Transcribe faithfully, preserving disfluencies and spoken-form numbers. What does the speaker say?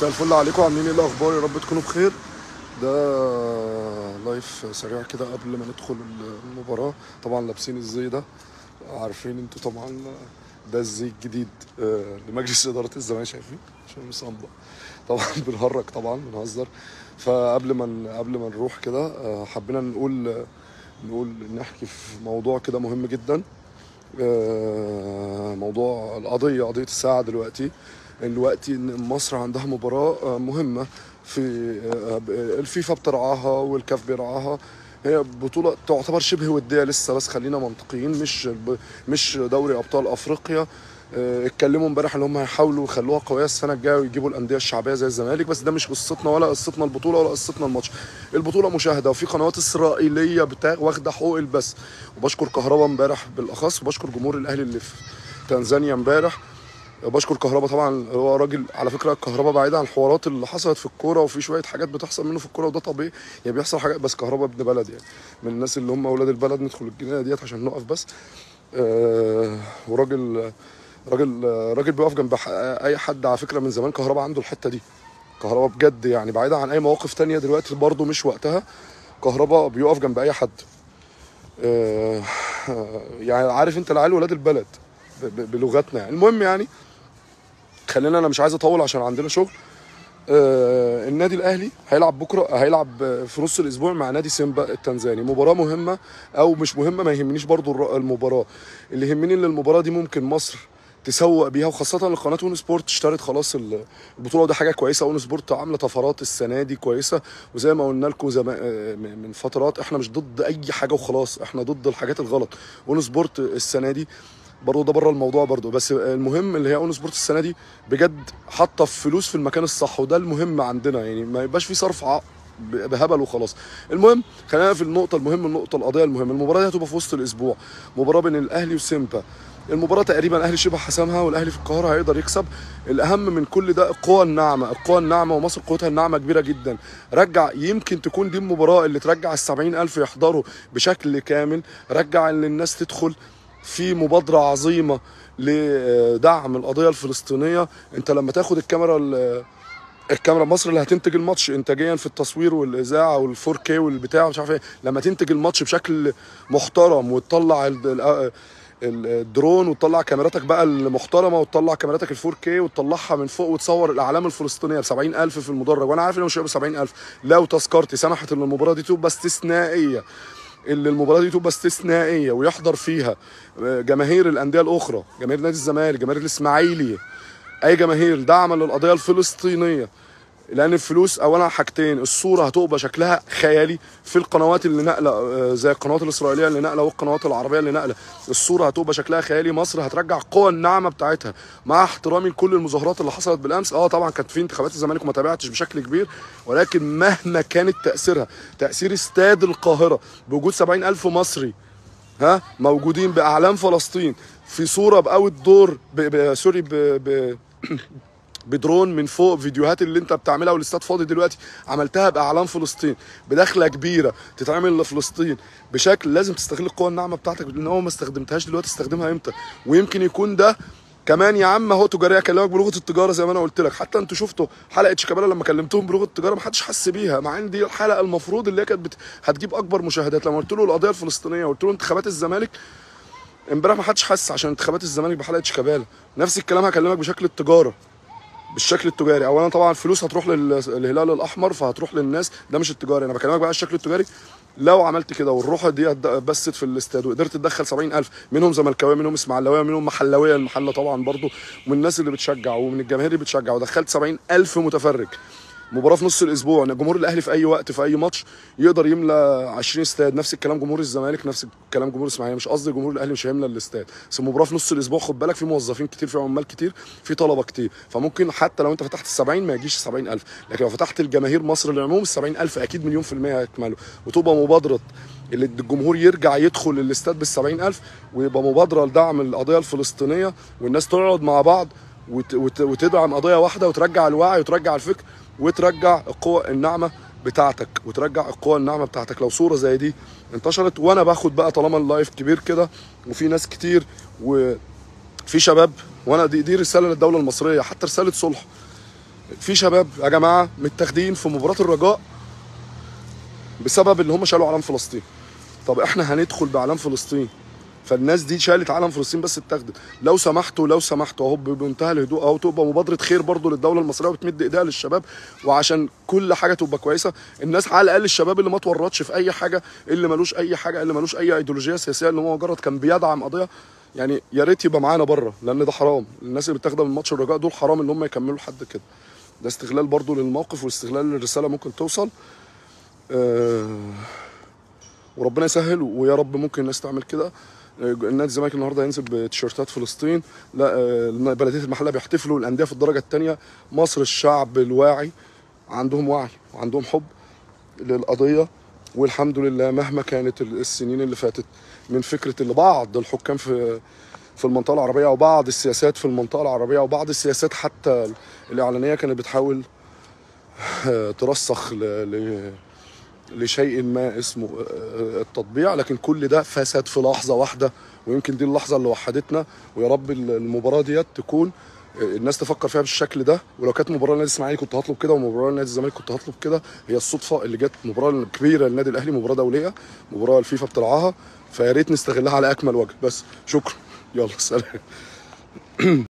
مساء الفل عليكم، عاملين ايه الاخبار؟ يا رب تكونوا بخير. ده لايف سريع كده قبل ما ندخل المباراة. طبعا لابسين الزي ده، عارفين انتوا طبعا ده الزي الجديد آه، لمجلس إدارة الزمالك، شايفين عشان مصمم. طبعا بنهرج، طبعا بنهزر. فقبل ما قبل ما نروح كده آه، حبينا نقول نقول نحكي في موضوع كده مهم جدا. آه، موضوع القضية، قضية الساعة دلوقتي. دلوقتي ان مصر عندها مباراة آه، مهمة في آه، الفيفا بترعاها والكاف بيرعاها. هي بطولة تعتبر شبه ودية لسه، بس خلينا منطقيين، مش مش دوري ابطال افريقيا. آه، اتكلموا امبارح ان هم هيحاولوا يخلوها قويه السنه الجايه ويجيبوا الانديه الشعبيه زي الزمالك، بس ده مش قصتنا ولا قصتنا البطوله ولا قصتنا الماتش. البطوله مشاهده، وفي قنوات اسرائيليه بتاع واخده حقوق البث. وبشكر كهربا امبارح بالاخص، وبشكر جمهور الاهلي اللي في تنزانيا امبارح. بشكر كهربا طبعا، هو راجل على فكره. كهربا بعيد عن الحوارات اللي حصلت في الكوره، وفي شويه حاجات بتحصل منه في الكوره وده طبيعي، يعني بيحصل حاجات، بس كهربا ابن بلد، يعني من الناس اللي هم اولاد البلد. ندخل الجنينه ديت عشان نقف بس. آه وراجل راجل راجل بيقف جنب اي حد على فكره. من زمان كهربا عنده الحته دي. كهربا بجد يعني، بعيدا عن اي مواقف تانية دلوقتي برضه مش وقتها. كهربا بيقف جنب اي حد. آه يعني عارف انت العيال ولاد البلد بلغتنا يعني. المهم يعني، خلينا، انا مش عايز اطول عشان عندنا شغل. آه النادي الاهلي هيلعب بكره، هيلعب في نص الاسبوع مع نادي سيمبا التنزاني. مباراه مهمه او مش مهمه ما يهمنيش برضو المباراه. اللي يهمني ان المباراه دي ممكن مصر تسوق بيها، وخاصه ان قناه اون سبورت اشترت خلاص البطوله، وده حاجه كويسه. اون سبورت عامله طفرات السنه دي كويسه، وزي ما قلنا لكم زمان من فترات، احنا مش ضد اي حاجه وخلاص، احنا ضد الحاجات الغلط. اون سبورت السنه دي برضه، ده بره الموضوع برضه، بس المهم اللي هي اون سبورت السنه دي بجد حاطه فلوس في المكان الصح، وده المهم عندنا، يعني ما يبقاش في صرف بهبل وخلاص. المهم خلينا في النقطه المهمه، النقطه القضيه المهمه. المباراه دي هتبقى في وسط الاسبوع، مباراه بين الاهلي وسيمبا. المباراه تقريبا الاهلي شبه حسمها، والاهلي في القاهره هيقدر يكسب. الاهم من كل ده القوى الناعمه، القوى الناعمه، ومصر قوتها الناعمه كبيره جدا. رجع، يمكن تكون دي المباراه اللي ترجع السبعين الف يحضروا بشكل كامل. رجع ان الناس تدخل في مبادرة عظيمة لدعم القضية الفلسطينية. انت لما تاخد الكاميرا الكاميرا مصر اللي هتنتج الماتش انتاجيا في التصوير والاذاعه والفور كي والبتاع مش عارف ايه، لما تنتج الماتش بشكل محترم وتطلع الدرون وتطلع كاميراتك بقى المحترمه وتطلع كاميراتك الفور كي وتطلعها من فوق وتصور الاعلام الفلسطينيه ب سبعين الف في المدرج. وانا عارف ان مش هيبقى سبعين الف لو تذكرتي سمحت ان المباراه دي تبقى استثنائيه، اللي المباراه دي تبقى استثنائيه ويحضر فيها جماهير الانديه الاخرى، جماهير نادي الزمالك، جماهير الاسماعيلي، اي جماهير دعما للقضيه الفلسطينيه. لان الفلوس اولا حاجتين، الصوره هتبقى شكلها خيالي في القنوات اللي نقله زي القنوات الاسرائيليه اللي نقله والقنوات العربيه اللي نقله، الصوره هتبقى شكلها خيالي. مصر هترجع القوى الناعمه بتاعتها، مع احترامي لكل المظاهرات اللي حصلت بالامس. اه طبعا كانت في انتخابات الزمالك وما تابعتش بشكل كبير، ولكن مهما كانت تاثيرها، تاثير استاد القاهره بوجود سبعين الف مصري ها موجودين باعلام فلسطين في صوره باوت دور سوري ب... ب... بدرون من فوق، فيديوهات اللي انت بتعملها والاستاد فاضي دلوقتي عملتها باعلام فلسطين بدخله كبيره تتعمل لفلسطين بشكل، لازم تستغل القوه الناعمه بتاعتك، لان هو ما استخدمتهاش دلوقتي استخدمها امتى. ويمكن يكون ده كمان يا عم اهو تجاريه، اكلمك بلغه التجاره زي ما انا قلت لك. حتى انتوا شفتوا حلقه شيكابالا لما كلمتهم بلغه التجاره ما حدش حس بيها، مع ان دي الحلقه المفروض اللي هي كانت بت... هتجيب اكبر مشاهدات. لما قلت له القضيه الفلسطينيه، قلت له انتخابات الزمالك امبارح، ما حدش حس عشان انتخابات الزمالك بحلقه شيكابالا. نفس الكلام هكلمك بشكل التجاره، بالشكل التجاري. اولا طبعا الفلوس هتروح للهلال الاحمر فهتروح للناس، ده مش التجاري. انا بكلمك بقى الشكل التجاري. لو عملت كده والروح دي بست في الاستاد وقدرت تدخل سبعين الف، منهم زملكاويه، منهم اسماعيلاويه، منهم محلاويه، المحله طبعا برضو، ومن الناس اللي بتشجع ومن الجماهير اللي بتشجع، ودخلت سبعين الف متفرج، مباراه في نص الاسبوع. جمهور الاهلي في اي وقت في اي ماتش يقدر يملى عشرين استاد. نفس الكلام جمهور الزمالك، نفس الكلام جمهور الاسماعيلي. مش قصدي جمهور الاهلي مش هيملى الاستاد، بس المباراه في نص الاسبوع خد بالك، في موظفين كتير، في عمال كتير، في طلبه كتير، فممكن حتى لو انت فتحت ال سبعين ما يجيش سبعين الف، لكن لو فتحت الجماهير مصر للعموم ال سبعين الف اكيد مليون في الميه هيكملوا، وتبقى مبادره اللي الجمهور يرجع يدخل الاستاد بال سبعين الف، ويبقى مبادره لدعم القضيه الفلسطينيه، والناس تقعد مع بعض وت... وت... وتدعم قضيه واحده، وترجع الوعي وترجع الفكر وترجع القوة الناعمة بتاعتك وترجع القوة الناعمة بتاعتك. لو صورة زي دي انتشرت، وانا باخد بقى طالما اللايف كبير كده وفي ناس كتير وفي شباب، وانا دي, دي رسالة للدولة المصرية، حتى رسالة صلح. في شباب يا جماعه متاخدين في مباراه الرجاء بسبب اللي هم شالوا علم فلسطين. طب احنا هندخل باعلام فلسطين، فالناس دي شالت علم فلسطين بس اتاخدت. لو سمحتوا لو سمحتوا اهو بمنتهى الهدوء اهو، تبقى مبادره خير برضو للدوله المصريه وبتمد ايديها للشباب، وعشان كل حاجه تبقى كويسه. الناس على الاقل الشباب اللي ما تورطش في اي حاجه، اللي ملوش اي حاجه، اللي ملوش اي ايديولوجيه سياسيه، اللي هو مجرد كان بيدعم قضيه، يعني يا ريت يبقى معانا بره، لان ده حرام. الناس اللي بتاخدها من ماتش الرجاء دول حرام ان هم يكملوا لحد كده. ده استغلال برضو للموقف واستغلال للرساله ممكن توصل. أه وربنا يسهل، ويا رب ممكن الناس تعمل كده. نادي الزمالك النهارده هينزل بتيشيرتات فلسطين، لا بلديه المحله بيحتفلوا، الانديه في الدرجه الثانيه. مصر الشعب الواعي عندهم وعي وعندهم حب للقضيه، والحمد لله مهما كانت السنين اللي فاتت من فكره اللي بعض الحكام في في المنطقه العربيه، وبعض السياسات في المنطقه العربيه، وبعض السياسات حتى الاعلانيه كانت بتحاول ترسخ ل لشيء ما اسمه التطبيع، لكن كل ده فسد في لحظه واحده، ويمكن دي اللحظه اللي وحدتنا. ويا رب المباراه ديت تكون الناس تفكر فيها بالشكل ده. ولو كانت مباراه النادي الاسماعيلي كنت هطلب كده، ومباراه النادي الزمالك كنت هطلب كده. هي الصدفه اللي جت مباراه كبيره للنادي الاهلي، مباراه دوليه، مباراه الفيفا بترعاها، فيا ريت نستغلها على اكمل وجه. بس شكرا، يلا سلام.